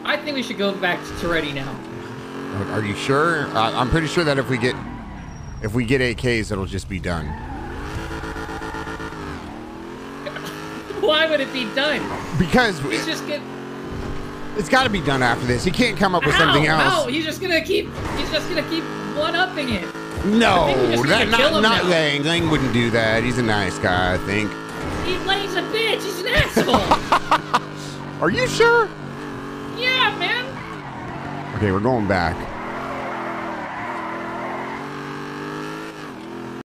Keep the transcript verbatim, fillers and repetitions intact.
I think we should go back to ready now. Are you sure? Uh, I'm pretty sure that if we get if we get eight Ks, it'll just be done. Why would it be done? Because he's just get. It's got to be done after this. He can't come up with Ow, something else. No, he's just gonna keep. He's just gonna keep one-upping it. No, that, not, not Lang. Lang wouldn't do that. He's a nice guy, I think. He Lang's a bitch. He's an asshole. Are you sure? Yeah, man. Okay, we're going back.